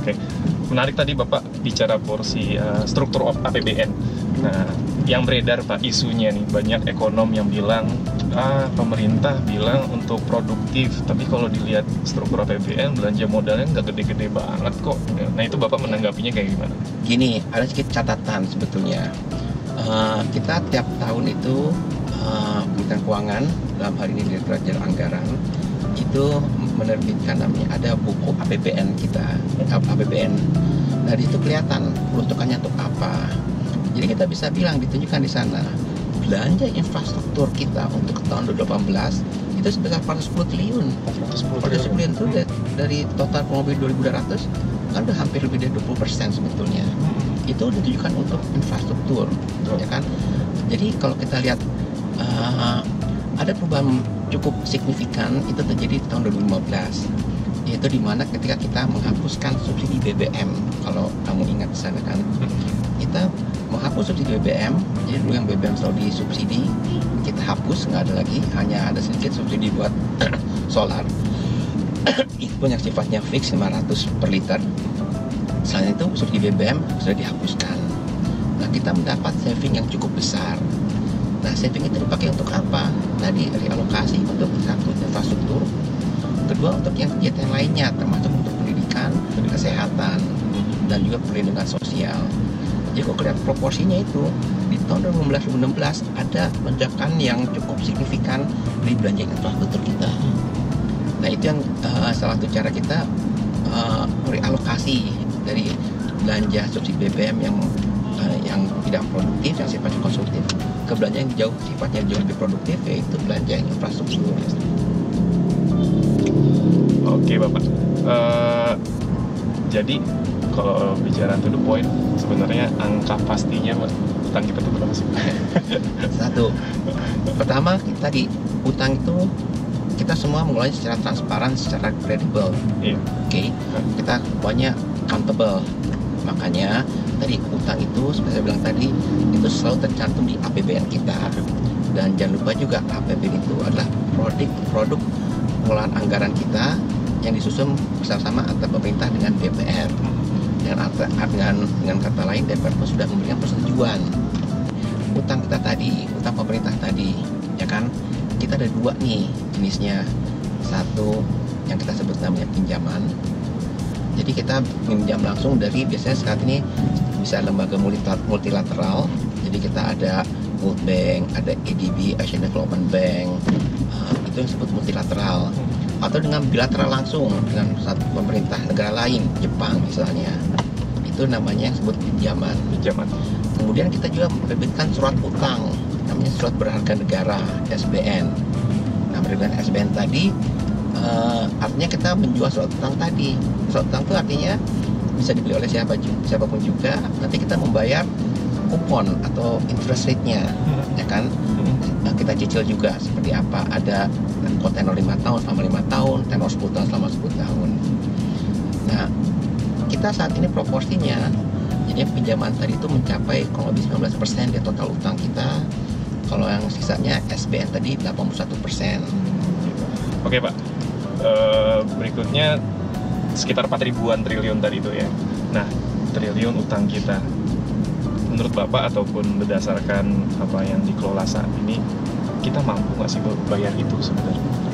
Oke. Menarik tadi Bapak bicara porsi struktur APBN. Nah, yang beredar Pak isunya nih, banyak ekonom yang bilang pemerintah bilang untuk produktif, tapi kalau dilihat struktur APBN belanja modalnya nggak gede-gede banget kok. Nah, itu Bapak menanggapinya kayak gimana? Gini, ada sedikit catatan sebetulnya. Kita tiap tahun itu Kementerian Keuangan, dalam hal ini Direktorat Jenderal Anggaran, itu menerbitkan namanya ada buku APBN kita, APBN. Nah, di situ kelihatan peruntukannya untuk apa. Jadi kita bisa bilang, ditunjukkan di sana belanja infrastruktur kita untuk tahun 2018 itu sebesar 410 triliun. 410 triliun itu dari total kurang lebih 2.200 kan udah hampir lebih dari 20% sebetulnya. Itu ditujukan untuk infrastruktur, ya kan? Jadi kalau kita lihat ada perubahan cukup signifikan itu terjadi di tahun 2015, yaitu di mana ketika kita menghapuskan subsidi BBM. Kalau kamu ingat di sana kan, kita menghapus subsidi BBM. Jadi dulu yang BBM selalu disubsidi, kita hapus, nggak ada lagi, hanya ada sedikit subsidi buat solar. Itu pun yang sifatnya fix 500 per liter. Selain itu subsidi BBM sudah dihapuskan. Nah, kita mendapat saving yang cukup besar. Nah, saving itu dipakai untuk apa? Tadi realokasi untuk satu infrastruktur, kedua untuk yang kegiatan lainnya, termasuk untuk pendidikan, kesehatan, dan juga perlindungan sosial. Jadi kalau lihat proporsinya itu di tahun 2015-2016 ada lonjakan yang cukup signifikan di belanja infrastruktur kita. Nah, itu yang salah satu cara kita realokasi dari belanja subsidi BBM yang tidak produktif, yang sifatnya konsumtif, ke belanja yang sifatnya jauh lebih produktif, yaitu belanja infrastruktur. Oke Bapak, jadi kalau bicara to the point, sebenarnya angka pastinya utang kita itu berapa sih? Satu, pertama tadi utang itu kita semua mengelolanya secara transparan, secara kredibel. Iya. Oke, kita banyak accountable. Makanya tadi utang itu seperti saya bilang tadi itu selalu tercantum di APBN kita. Dan jangan lupa juga APBN itu adalah produk pengelolaan anggaran kita yang disusun bersama-sama antara pemerintah dengan DPR. Dengan kata lain, DPR pun sudah memberikan persetujuan. Utang kita tadi, utang pemerintah tadi, ya kan? Kita ada dua nih jenisnya. Satu yang kita sebut namanya pinjaman. Jadi kita pinjam langsung dari, biasanya saat ini bisa lembaga multilateral. Jadi kita ada World Bank, ada ADB, Asian Development Bank, itu yang disebut multilateral. Atau dengan bilateral langsung dengan satu pemerintah negara lain, Jepang misalnya, itu namanya yang disebut pinjaman. Kemudian kita juga menerbitkan surat utang, namanya surat berharga negara, SBN. Nah, menerbitkan SBN tadi artinya kita menjual surat utang tadi. Surat utang itu artinya bisa dibeli oleh siapapun juga. Nanti kita membayar kupon atau interest rate-nya, ya kan? Nah, kita cicil juga seperti apa. Ada tenor 5 tahun selama 5 tahun, tenor 10 tahun selama 10 tahun. Nah, kita saat ini proporsinya, jadi pinjaman tadi itu mencapai kurang lebih 19% dari total utang kita. Kalau yang sisanya SBN tadi 81%. Oke Pak, berikutnya sekitar 4.000-an triliun tadi itu ya. Nah, triliun utang kita, menurut Bapak ataupun berdasarkan apa yang dikelola saat ini, kita mampu nggak sih bayar itu sebenarnya?